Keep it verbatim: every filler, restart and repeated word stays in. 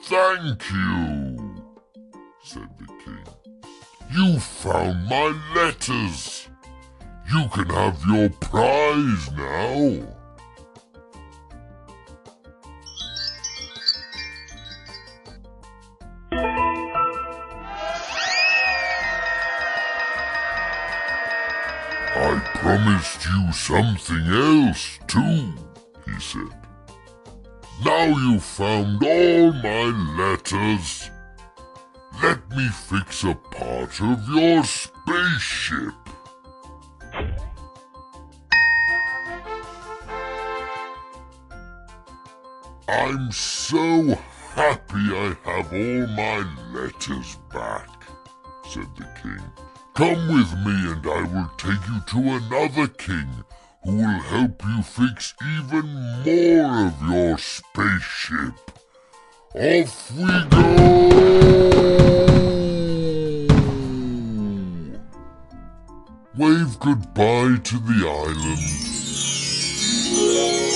Thank you, said the king. You found my letters. You can have your prize now. I promised you something else too, he said. Now you've found all my letters. Let me fix a part of your spaceship. I'm so happy I have all my letters back, said the king. Come with me and I will take you to another king who will help you fix even more of your spaceship. Off we go! Wave goodbye to the island.